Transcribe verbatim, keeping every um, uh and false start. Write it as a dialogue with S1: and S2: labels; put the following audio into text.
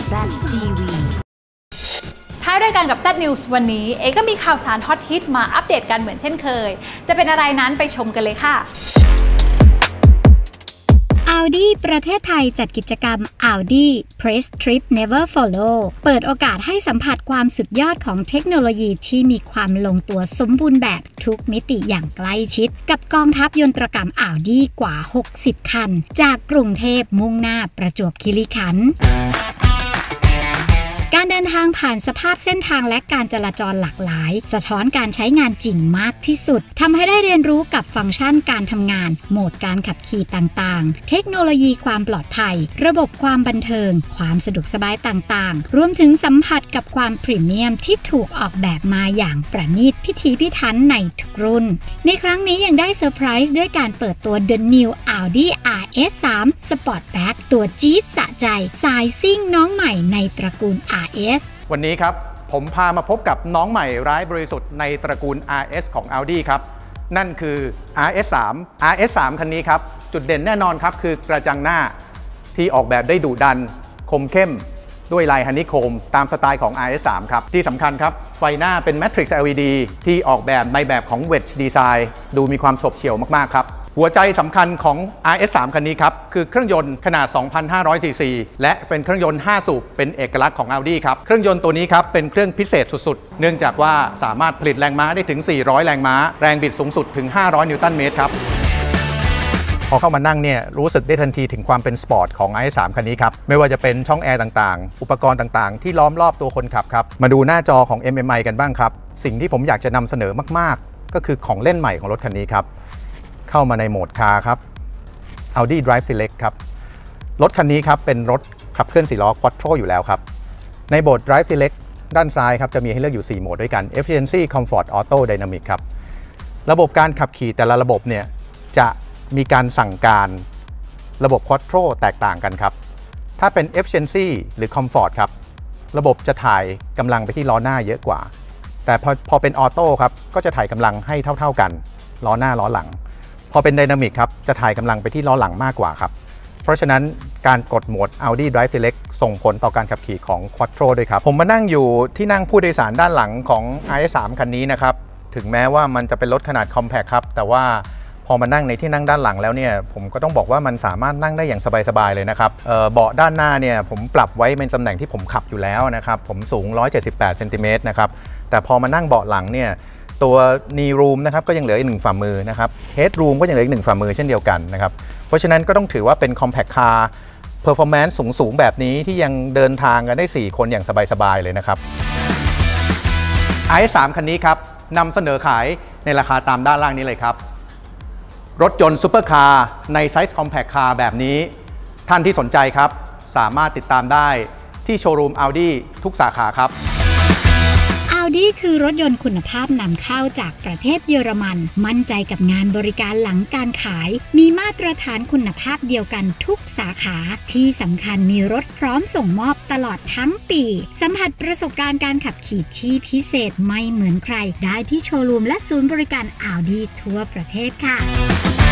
S1: แซด ที วี
S2: ท้ายรายการกับ แซด News วันนี้เอก็มีข่าวสารฮอตฮิตมาอัปเดตกันเหมือนเช่นเคยจะเป็นอะไรนั้นไปชมกันเลยค่ะ
S3: Audi ประเทศไทยจัดกิจกรรม Audi Press Trip Never Follow เปิดโอกาสให้สัมผัสความสุดยอดของเทคโนโลยีที่มีความลงตัวสมบูรณ์แบบทุกมิติอย่างใกล้ชิดกับกองทัพยนตรกรรม Audi กว่า หกสิบ คันจากกรุงเทพมุ่งหน้าประจวบคีรีขันธ์การเดินทางผ่านสภาพเส้นทางและการจราจรหลากหลายสะท้อนการใช้งานจริงมากที่สุดทำให้ได้เรียนรู้กับฟังก์ชันการทำงานโหมดการขับขี่ต่างๆเทคโนโลยีความปลอดภัยระบบความบันเทิงความสะดวกสบายต่างๆรวมถึงสัมผัสกับความพรีเมียมที่ถูกออกแบบมาอย่างประณีตพิถีพิถันในทุกรุ่นในครั้งนี้ยังได้เซอร์ไพรส์ด้วยการเปิดตัว The New Audi อาร์ เอส ทรี Sportback ตัวจี๊ดสะใจสายซิ่งน้องใหม่ในตระกูล อาร์ เอส
S4: วันนี้ครับผมพามาพบกับน้องใหม่ร้ายบริสุทธิ์ในตระกูล อาร์ เอส ของ Audi ครับนั่นคือ อาร์ เอส ทรี อาร์ เอส ทรี คันนี้ครับจุดเด่นแน่นอนครับคือกระจังหน้าที่ออกแบบได้ดุดันคมเข้มด้วยลายฮันนี่โคมตามสไตล์ของ อาร์ เอส ทรี ครับที่สำคัญครับไฟหน้าเป็น Matrix แอล อี ดี ที่ออกแบบในแบบของ Wedge Design ดูมีความฉบเฉี่ยวมากๆครับหัวใจสำคัญของ อาร์ เอส ทรี คันนี้ครับคือเครื่องยนต์ขนาด สองพันห้าร้อย ซี ซี และเป็นเครื่องยนต์ ห้า สูบเป็นเอกลักษณ์ของ Audi ครับเครื่องยนต์ตัวนี้ครับเป็นเครื่องพิเศษสุดๆเนื่องจากว่าสามารถผลิตแรงม้าได้ถึง สี่ร้อย แรงม้าแรงบิดสูงสุดถึง ห้าร้อย นิวตันเมตรครับพอเข้ามานั่งเนี่ยรู้สึกได้ทันทีถึงความเป็นสปอร์ตของ อาร์ เอส ทรี คันนี้ครับไม่ว่าจะเป็นช่องแอร์ต่างๆอุปกรณ์ต่างๆที่ล้อมรอบตัวคนขับครับมาดูหน้าจอของ เอ็ม เอ็ม ไอ กันบ้างครับสิ่งที่ผมอยากจะนำเสนอมากๆก็คือของเล่นใหม่ของรถคันนี้ครับเข้ามาในโหมดคาร์ครับ Audi Drive Select ครับรถคันนี้ครับเป็นรถขับเคลื่อนสี่ล้อ Quattro อยู่แล้วครับในโหมด Drive Select ด้านซ้ายครับจะมีให้เลือกอยู่สี่โหมดด้วยกัน Efficiency Comfort Auto Dynamic ครับระบบการขับขี่แต่ละระบบเนี่ยจะมีการสั่งการระบบ Quattro แตกต่างกันครับถ้าเป็น Efficiency หรือ Comfort ครับระบบจะถ่ายกำลังไปที่ล้อหน้าเยอะกว่าแต่พอพอเป็น Auto ครับก็จะถ่ายกำลังให้เท่าๆกันล้อหน้าล้อหลังพอเป็น Dynamic ครับจะถ่ายกำลังไปที่ล้อหลังมากกว่าครับเพราะฉะนั้นการกดโหมด Audi Drive Select ส่งผลต่อการขับขี่ของ Quattro ด้วยครับผมมานั่งอยู่ที่นั่งผู้โดยสารด้านหลังของ อาร์ เอส ทรี คันนี้นะครับถึงแม้ว่ามันจะเป็นรถขนาด Compact ครับแต่ว่าพอมานั่งในที่นั่งด้านหลังแล้วเนี่ยผมก็ต้องบอกว่ามันสามารถนั่งได้อย่างสบายๆเลยนะครับ เอ่อ เบาะด้านหน้าเนี่ยผมปรับไว้เป็นตำแหน่งที่ผมขับอยู่แล้วนะครับผมสูงหนึ่งร้อยเจ็ดสิบแปดเซนติเมตรนะครับแต่พอมานั่งเบาะหลังเนี่ยตัว Knee Room นะครับก็ยังเหลืออีกหนึ่งฝ่ามือนะครับ Head Room ก็ยังเหลืออีกหนึ่งฝ่ามือเช่นเดียวกันนะครับเพราะฉะนั้นก็ต้องถือว่าเป็น Compact Car Performance สูงๆแบบนี้ที่ยังเดินทางกันได้สี่คนอย่างสบายๆเลยนะครับ อาร์ เอส ทรี คันนี้ครับนำเสนอขายในราคาตามด้านล่างนี้เลยครับรถยนต์ซุปเปอร์คาร์ในไซส์ Compact Car แบบนี้ท่านที่สนใจครับสามารถติดตามได้ที่โชว์รูม Audi ทุกสาขาครับ
S3: Audi คือรถยนต์คุณภาพนำเข้าจากประเทศเยอรมันมั่นใจกับงานบริการหลังการขายมีมาตรฐานคุณภาพเดียวกันทุกสาขาที่สำคัญมีรถพร้อมส่งมอบตลอดทั้งปีสัมผัสประสบการณ์การขับขี่ที่พิเศษไม่เหมือนใครได้ที่โชว์รูมและศูนย์บริการ Audi ทั่วประเทศค่ะ